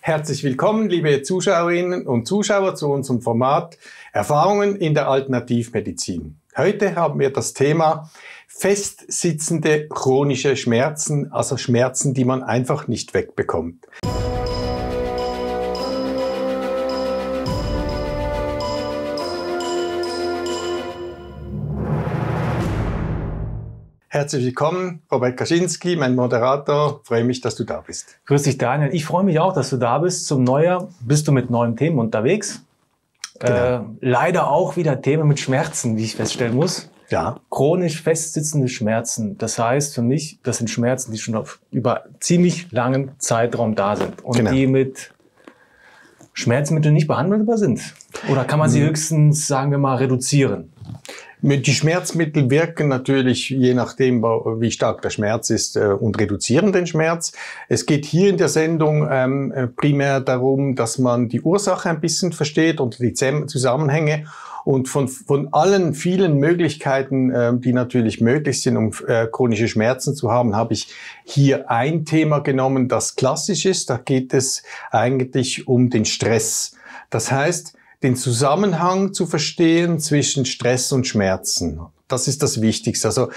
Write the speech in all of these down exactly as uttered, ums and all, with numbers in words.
Herzlich willkommen, liebe Zuschauerinnen und Zuschauer, zu unserem Format Erfahrungen in der Alternativmedizin. Heute haben wir das Thema festsitzende chronische Schmerzen, also Schmerzen, die man einfach nicht wegbekommt. Herzlich willkommen, Robert Kaczynski, mein Moderator. Ich freue mich, dass du da bist. Grüß dich, Daniel. Ich freue mich auch, dass du da bist. Zum Neujahr bist du mit neuen Themen unterwegs. Genau. Äh, leider auch wieder Themen mit Schmerzen, wie ich feststellen muss. Ja. Chronisch festsitzende Schmerzen. Das heißt für mich, das sind Schmerzen, die schon auf über ziemlich langen Zeitraum da sind und genau. die mit Schmerzmitteln nicht behandelbar sind. Oder kann man sie höchstens, sagen wir mal, reduzieren? Die Schmerzmittel wirken natürlich, je nachdem, wie stark der Schmerz ist, und reduzieren den Schmerz. Es geht hier in der Sendung ähm, primär darum, dass man die Ursache ein bisschen versteht und die Zusammenhänge. Und von, von allen vielen Möglichkeiten, äh, die natürlich möglich sind, um äh, chronische Schmerzen zu haben, habe ich hier ein Thema genommen, das klassisch ist. Da geht es eigentlich um den Stress. Das heißt, den Zusammenhang zu verstehen zwischen Stress und Schmerzen. Das ist das Wichtigste. Also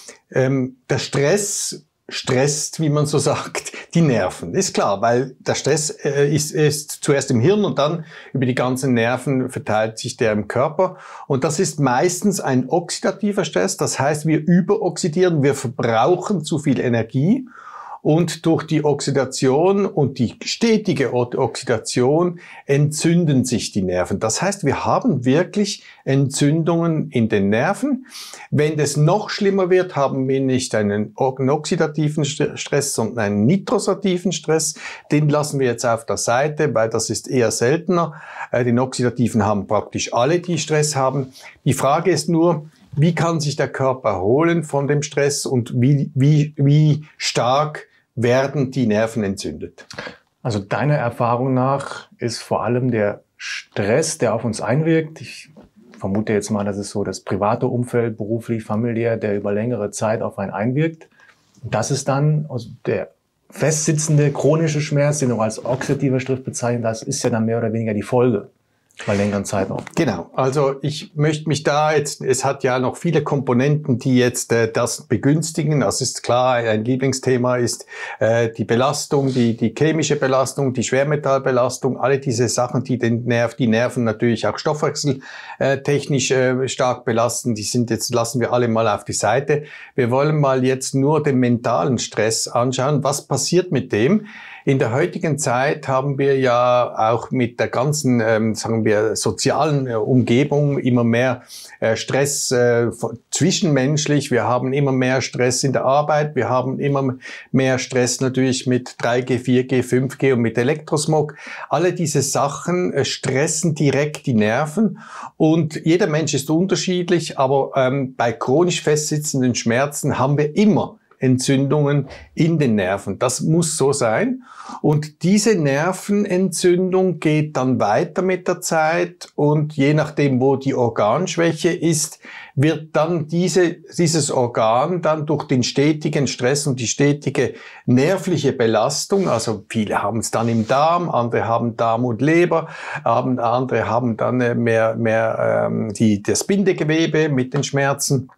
ähm, der Stress stresst, wie man so sagt, die Nerven. Ist klar, weil der Stress äh, ist, ist zuerst im Hirn und dann über die ganzen Nerven verteilt sich der im Körper. Und das ist meistens ein oxidativer Stress. Das heißt, wir überoxidieren, wir verbrauchen zu viel Energie. Und durch die Oxidation und die stetige Oxidation entzünden sich die Nerven. Das heißt, wir haben wirklich Entzündungen in den Nerven. Wenn das noch schlimmer wird, haben wir nicht einen oxidativen Stress, sondern einen nitrosativen Stress. Den lassen wir jetzt auf der Seite, weil das ist eher seltener. Den oxidativen haben praktisch alle, die Stress haben. Die Frage ist nur, wie kann sich der Körper erholen von dem Stress und wie, wie, wie stark werden die Nerven entzündet? Also deiner Erfahrung nach ist vor allem der Stress, der auf uns einwirkt. Ich vermute jetzt mal, das ist so das private Umfeld, beruflich, familiär, der über längere Zeit auf einen einwirkt. Das ist dann also der festsitzende chronische Schmerz, den du als oxidativer Stress bezeichnet hast, ist ja dann mehr oder weniger die Folge. Bei längeren Zeitraum. Genau. Also ich möchte mich da jetzt, es hat ja noch viele Komponenten, die jetzt äh, das begünstigen. Das ist klar, ein Lieblingsthema ist äh, die Belastung, die die chemische Belastung, die Schwermetallbelastung, alle diese Sachen, die den Nerv, die Nerven natürlich auch stoffwechseltechnisch äh, stark belasten. Die sind jetzt, lassen wir alle mal auf die Seite. Wir wollen mal jetzt nur den mentalen Stress anschauen. Was passiert mit dem? In der heutigen Zeit haben wir ja auch mit der ganzen, ähm, sagen wir, sozialen äh, Umgebung immer mehr äh, Stress äh, zwischenmenschlich. Wir haben immer mehr Stress in der Arbeit. Wir haben immer mehr Stress natürlich mit drei G, vier G, fünf G und mit Elektrosmog. Alle diese Sachen äh, stressen direkt die Nerven. Und jeder Mensch ist unterschiedlich, aber ähm, bei chronisch festsitzenden Schmerzen haben wir immer Entzündungen in den Nerven. Das muss so sein. Und diese Nervenentzündung geht dann weiter mit der Zeit und je nachdem, wo die Organschwäche ist, wird dann diese, dieses Organ dann durch den stetigen Stress und die stetige nervliche Belastung, also viele haben es dann im Darm, andere haben Darm und Leber, andere haben dann mehr, mehr ähm, die, das Bindegewebe mit den Schmerzen.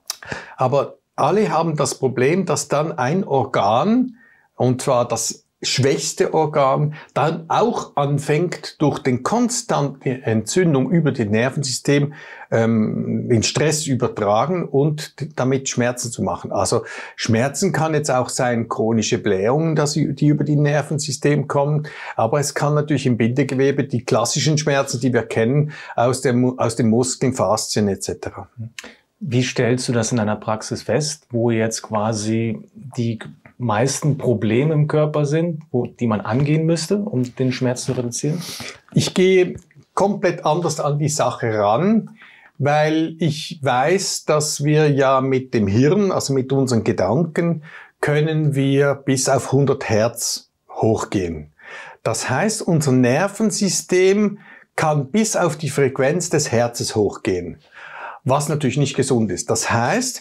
Aber alle haben das Problem, dass dann ein Organ, und zwar das schwächste Organ, dann auch anfängt, durch den konstante Entzündung über das Nervensystem ähm, den Stress übertragen und damit Schmerzen zu machen. Also Schmerzen kann jetzt auch sein chronische Blähungen, dass sie, die über die Nervensystem kommen, aber es kann natürlich im Bindegewebe die klassischen Schmerzen, die wir kennen, aus, dem, aus den Muskeln, Faszien et cetera. Wie stellst du das in deiner Praxis fest, wo jetzt quasi die meisten Probleme im Körper sind, wo, die man angehen müsste, um den Schmerz zu reduzieren? Ich gehe komplett anders an die Sache ran, weil ich weiß, dass wir ja mit dem Hirn, also mit unseren Gedanken, können wir bis auf hundert Hertz hochgehen. Das heißt, unser Nervensystem kann bis auf die Frequenz des Herzens hochgehen, was natürlich nicht gesund ist. Das heißt,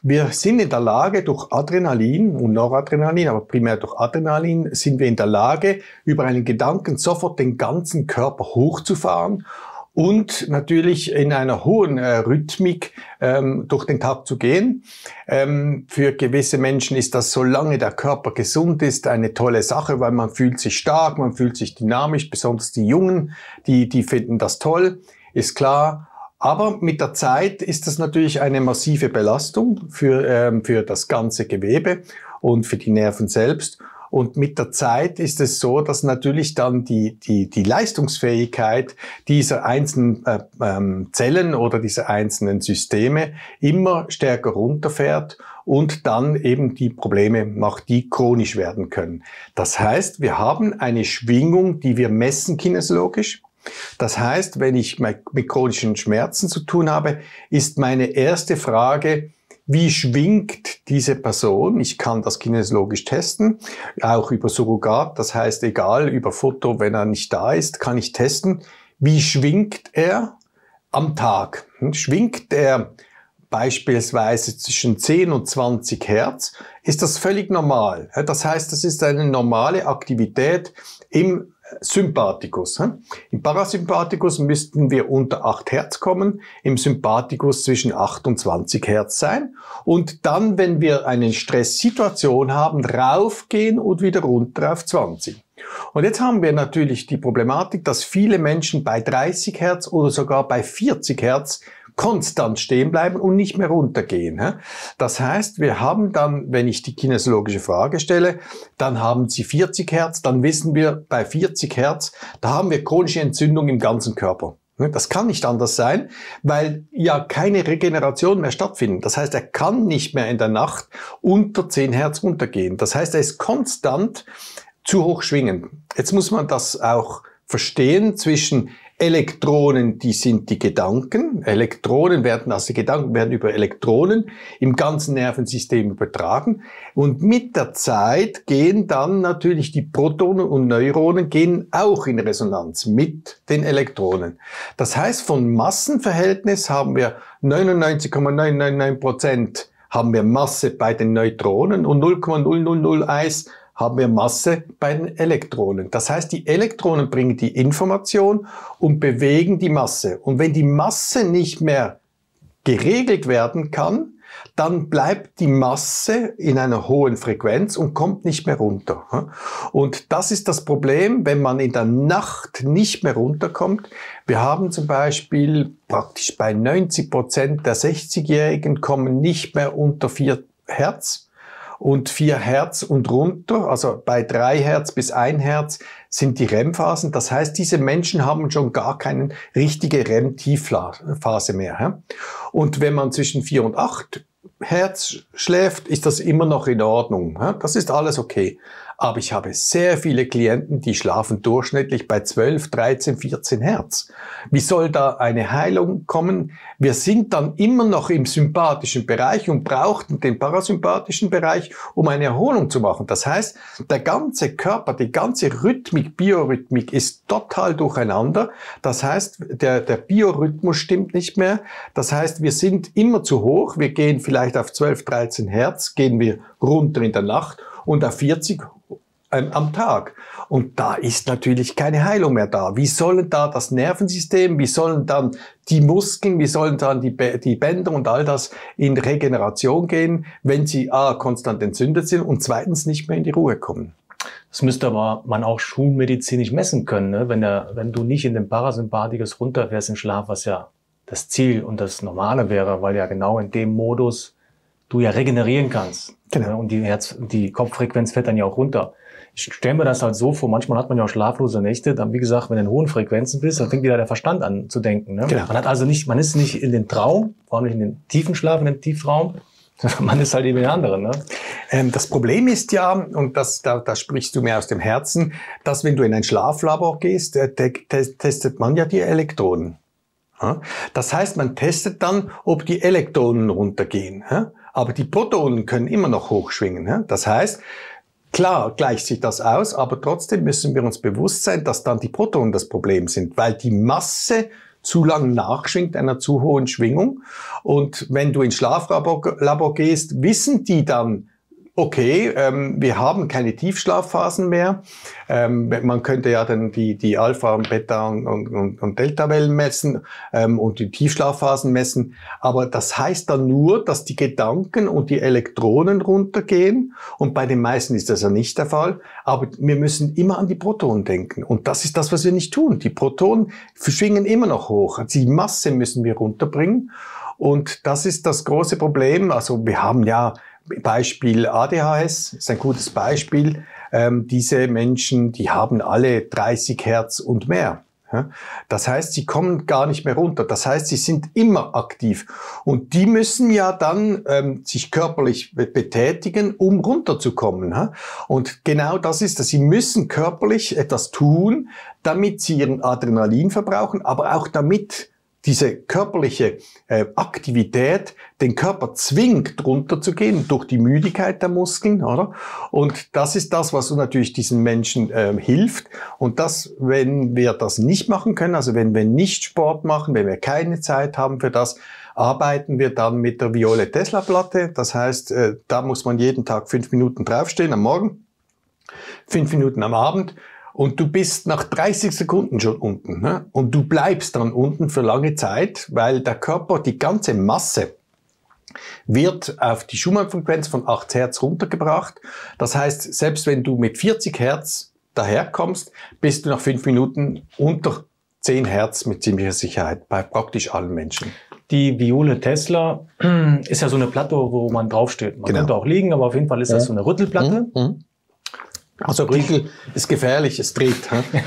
Wir sind in der Lage, durch Adrenalin und Noradrenalin, aber primär durch Adrenalin, sind wir in der Lage, über einen Gedanken sofort den ganzen Körper hochzufahren und natürlich in einer hohen äh, Rhythmik ähm, durch den Tag zu gehen. Ähm, für gewisse Menschen ist das, solange der Körper gesund ist, eine tolle Sache, weil man fühlt sich stark, man fühlt sich dynamisch, besonders die Jungen, die, die finden das toll, ist klar. Aber mit der Zeit ist das natürlich eine massive Belastung für, ähm, für das ganze Gewebe und für die Nerven selbst. Und mit der Zeit ist es so, dass natürlich dann die, die, die Leistungsfähigkeit dieser einzelnen äh, ähm, Zellen oder dieser einzelnen Systeme immer stärker runterfährt und dann eben die Probleme macht, die chronisch werden können. Das heißt, wir haben eine Schwingung, die wir messen kinesiologisch. Das heißt, wenn ich mit chronischen Schmerzen zu tun habe, ist meine erste Frage, wie schwingt diese Person? Ich kann das kinesiologisch testen, auch über Surrogat, das heißt, egal, über Foto, wenn er nicht da ist, kann ich testen, wie schwingt er am Tag? Schwingt er beispielsweise zwischen zehn und zwanzig Hertz, ist das völlig normal. Das heißt, das ist eine normale Aktivität im Sympathikus. Im Parasympathikus müssten wir unter acht Hertz kommen, im Sympathikus zwischen acht und zwanzig Hertz sein und dann, wenn wir eine Stresssituation haben, raufgehen und wieder runter auf zwanzig. Und jetzt haben wir natürlich die Problematik, dass viele Menschen bei dreißig Hertz oder sogar bei vierzig Hertz konstant stehen bleiben und nicht mehr runtergehen. Das heißt, wir haben dann, wenn ich die kinesiologische Frage stelle, dann haben Sie vierzig Hertz, dann wissen wir, bei vierzig Hertz, da haben wir chronische Entzündung im ganzen Körper. Das kann nicht anders sein, weil ja keine Regeneration mehr stattfindet. Das heißt, er kann nicht mehr in der Nacht unter zehn Hertz runtergehen. Das heißt, er ist konstant zu hoch schwingen. Jetzt muss man das auch verstehen zwischen Elektronen, die sind die Gedanken. Elektronen werden, also Gedanken werden über Elektronen im ganzen Nervensystem übertragen. Und mit der Zeit gehen dann natürlich die Protonen und Neuronen gehen auch in Resonanz mit den Elektronen. Das heißt, von Massenverhältnis haben wir neunundneunzig Komma neun neun neun Prozent haben wir Masse bei den Neutronen und null Komma null null null eins haben wir Masse bei den Elektronen. Das heißt, die Elektronen bringen die Information und bewegen die Masse. Und wenn die Masse nicht mehr geregelt werden kann, dann bleibt die Masse in einer hohen Frequenz und kommt nicht mehr runter. Und das ist das Problem, wenn man in der Nacht nicht mehr runterkommt. Wir haben zum Beispiel praktisch bei neunzig Prozent der sechzigjährigen kommen nicht mehr unter vier Hertz. Und vier Hertz und runter, also bei drei Hertz bis ein Hertz sind die R E M-Phasen. Das heißt, diese Menschen haben schon gar keine richtige R E M-Tiefphase mehr. Und wenn man zwischen vier und acht Hertz schläft, ist das immer noch in Ordnung. Das ist alles okay. Aber ich habe sehr viele Klienten, die schlafen durchschnittlich bei zwölf, dreizehn, vierzehn Hertz. Wie soll da eine Heilung kommen? Wir sind dann immer noch im sympathischen Bereich und brauchten den parasympathischen Bereich, um eine Erholung zu machen. Das heißt, der ganze Körper, die ganze Rhythmik, Biorhythmik ist total durcheinander. Das heißt, der, der Biorhythmus stimmt nicht mehr. Das heißt, wir sind immer zu hoch. Wir gehen vielleicht auf zwölf, dreizehn Hertz, gehen wir runter in der Nacht und auf vierzig ähm, am Tag. Und da ist natürlich keine Heilung mehr da. Wie sollen da das Nervensystem, wie sollen dann die Muskeln, wie sollen dann die, die Bänder und all das in Regeneration gehen, wenn sie a. konstant entzündet sind und zweitens nicht mehr in die Ruhe kommen? Das müsste aber man auch schulmedizinisch messen können, ne? Wenn, der, wenn du nicht in den Parasympathikus runterfährst im Schlaf, was ja das Ziel und das Normale wäre, weil ja genau in dem Modus du ja regenerieren kannst. Genau. Und die Herz, die Kopffrequenz fällt dann ja auch runter. Ich stelle mir das halt so vor, manchmal hat man ja auch schlaflose Nächte, dann wie gesagt, wenn du in hohen Frequenzen bist, dann fängt wieder der Verstand an zu denken. Ne? Genau. Man hat also nicht, man ist nicht in den Traum, vor allem nicht in den tiefen Schlaf, in den Tieftraum, man ist halt eben in den anderen. Ne? Ähm, das Problem ist ja, und das, da, da sprichst du mir aus dem Herzen, dass wenn du in ein Schlaflabor gehst, äh, te testet man ja die Elektronen. Ja? Das heißt, man testet dann, ob die Elektronen runtergehen. Ja? Aber die Protonen können immer noch hochschwingen. Ja? Das heißt, klar gleicht sich das aus, aber trotzdem müssen wir uns bewusst sein, dass dann die Protonen das Problem sind, weil die Masse zu lang nachschwingt, einer zu hohen Schwingung. Und wenn du ins Schlaflabor Labor gehst, wissen die dann, okay, ähm, wir haben keine Tiefschlafphasen mehr. Ähm, man könnte ja dann die, die Alpha- und Beta- und, und, und Delta-Wellen messen ähm, und die Tiefschlafphasen messen. Aber das heißt dann nur, dass die Gedanken und die Elektronen runtergehen. Und bei den meisten ist das ja nicht der Fall. Aber wir müssen immer an die Protonen denken. Und das ist das, was wir nicht tun. Die Protonen schwingen immer noch hoch. Die Masse müssen wir runterbringen. Und das ist das große Problem. Also wir haben ja Beispiel A D H S ist ein gutes Beispiel. Ähm, diese Menschen, die haben alle dreißig Hertz und mehr. Ja? Das heißt, sie kommen gar nicht mehr runter. Das heißt, sie sind immer aktiv. Und die müssen ja dann ähm, sich körperlich betätigen, um runterzukommen. Ja? Und genau das ist das. Sie müssen körperlich etwas tun, damit sie ihren Adrenalin verbrauchen, aber auch damit diese körperliche äh, Aktivität den Körper zwingt, runterzugehen durch die Müdigkeit der Muskeln, oder? Und das ist das, was natürlich diesen Menschen äh, hilft. Und das, wenn wir das nicht machen können, also wenn wir nicht Sport machen, wenn wir keine Zeit haben für das, arbeiten wir dann mit der Viole-Tesla-Platte. Das heißt, äh, da muss man jeden Tag fünf Minuten draufstehen am Morgen, fünf Minuten am Abend. Und du bist nach dreißig Sekunden schon unten, ne? Und du bleibst dann unten für lange Zeit, weil der Körper, die ganze Masse wird auf die Schumann-Frequenz von acht Hertz runtergebracht. Das heißt, selbst wenn du mit vierzig Hertz daherkommst, bist du nach fünf Minuten unter zehn Hertz mit ziemlicher Sicherheit bei praktisch allen Menschen. Die Viole-Tesla ist ja so eine Platte, wo man draufsteht. Man genau. könnte auch liegen, aber auf jeden Fall ist das so eine Rüttelplatte. Mhm. Also Riegel ist gefährlich, es dreht.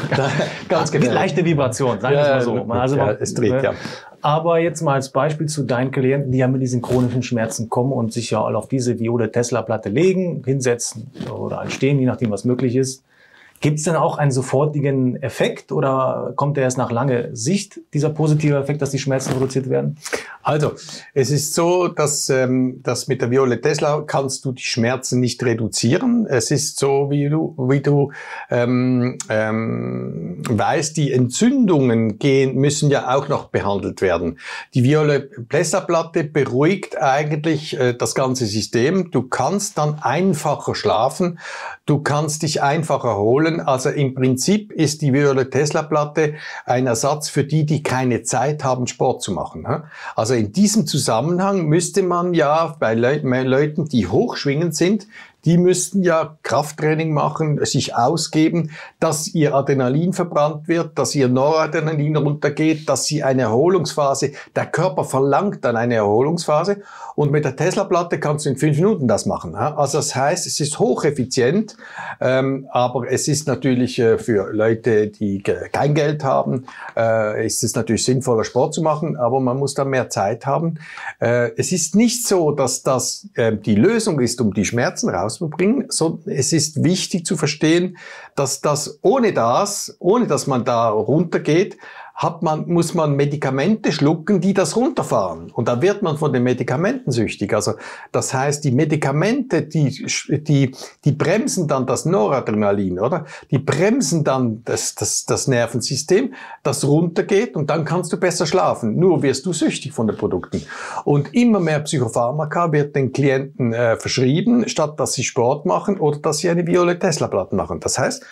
Ganz gefährlich. Leichte Vibration, sagen wir es mal so. Also ja, es dreht, ja. Aber jetzt mal als Beispiel zu deinen Klienten, die ja mit diesen chronischen Schmerzen kommen und sich ja all auf diese Viole-Tesla-Platte legen, hinsetzen oder halt stehen, je nachdem, was möglich ist. Gibt es denn auch einen sofortigen Effekt oder kommt der erst nach langer Sicht, dieser positive Effekt, dass die Schmerzen reduziert werden? Also, es ist so, dass, ähm, dass mit der Viole-Tesla kannst du die Schmerzen nicht reduzieren. Es ist so, wie du, wie du ähm, ähm, weißt, die Entzündungen gehen, müssen ja auch noch behandelt werden. Die Viole-Tesla-Platte beruhigt eigentlich äh, das ganze System. Du kannst dann einfacher schlafen, du kannst dich einfacher erholen. Also im Prinzip ist die Viole-Tesla-Platte ein Ersatz für die, die keine Zeit haben, Sport zu machen. Also in diesem Zusammenhang müsste man ja bei Leuten, die hochschwingend sind, die müssten ja Krafttraining machen, sich ausgeben, dass ihr Adrenalin verbrannt wird, dass ihr Noradrenalin runtergeht, dass sie eine Erholungsphase, der Körper verlangt dann eine Erholungsphase und mit der Tesla-Platte kannst du in fünf Minuten das machen. Also das heißt, es ist hocheffizient, ähm, aber es ist natürlich äh, für Leute, die kein Geld haben, äh, ist es natürlich sinnvoller, Sport zu machen, aber man muss da mehr Zeit haben. Äh, es ist nicht so, dass das äh, die Lösung ist, um die Schmerzen rauszubringen, sondern es ist wichtig zu verstehen, dass das ohne das, ohne dass man da runtergeht, hat man, muss man Medikamente schlucken, die das runterfahren. Und da wird man von den Medikamenten süchtig. Also, das heißt, die Medikamente, die, die, die bremsen dann das Noradrenalin, oder? Die bremsen dann das, das, das Nervensystem, das runtergeht und dann kannst du besser schlafen. Nur wirst du süchtig von den Produkten. Und immer mehr Psychopharmaka wird den Klienten äh, verschrieben, statt dass sie Sport machen oder dass sie eine Viole-Tesla-Platte machen. Das heißt,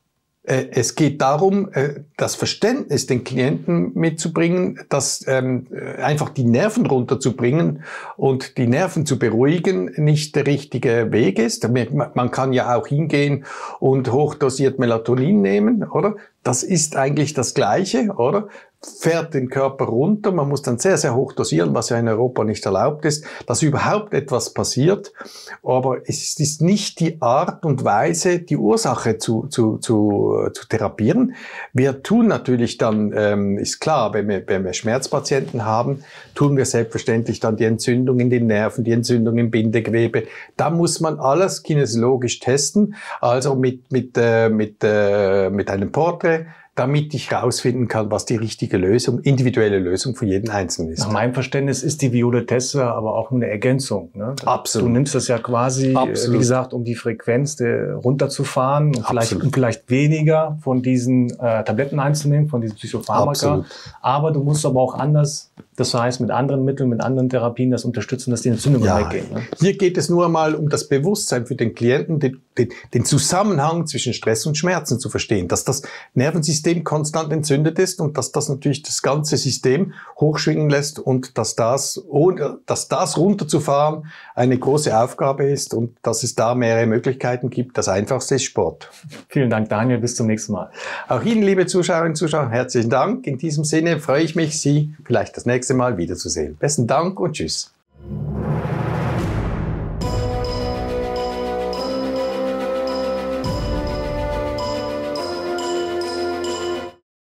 es geht darum, das Verständnis den Klienten mitzubringen, dass ähm, einfach die Nerven runterzubringen und die Nerven zu beruhigen nicht der richtige Weg ist. Man kann ja auch hingehen und hochdosiert Melatonin nehmen, oder? Das ist eigentlich das Gleiche, oder? Fährt den Körper runter. Man muss dann sehr, sehr hoch dosieren, was ja in Europa nicht erlaubt ist, dass überhaupt etwas passiert. Aber es ist nicht die Art und Weise, die Ursache zu, zu, zu, zu therapieren. Wir tun natürlich dann, ähm, ist klar, wenn wir, wenn wir Schmerzpatienten haben, tun wir selbstverständlich dann die Entzündung in den Nerven, die Entzündung im Bindegewebe. Da muss man alles kinesiologisch testen, also mit, mit, äh, mit, äh, mit einem Porträt, damit ich herausfinden kann, was die richtige Lösung, individuelle Lösung für jeden Einzelnen ist. Nach meinem Verständnis ist die Viole-Tester aber auch eine Ergänzung. Ne? Absolut. Du nimmst das ja quasi, Absolut. wie gesagt, um die Frequenz der, runterzufahren und vielleicht, Absolut. um vielleicht weniger von diesen äh, Tabletten einzunehmen, von diesen Psychopharmaka. Absolut. Aber du musst aber auch anders, das heißt mit anderen Mitteln, mit anderen Therapien das unterstützen, dass die Entzündungen Ja, weggehen. Ne? hier geht es nur einmal um das Bewusstsein für den Klienten, den, den, den Zusammenhang zwischen Stress und Schmerzen zu verstehen, dass das Nervensystem konstant entzündet ist und dass das natürlich das ganze System hochschwingen lässt und dass das, ohne, dass das runterzufahren eine große Aufgabe ist und dass es da mehrere Möglichkeiten gibt. Das Einfachste ist Sport. Vielen Dank, Daniel. Bis zum nächsten Mal. Auch Ihnen, liebe Zuschauerinnen und Zuschauer, herzlichen Dank. In diesem Sinne freue ich mich, Sie vielleicht das nächste Mal wiederzusehen. Besten Dank und tschüss.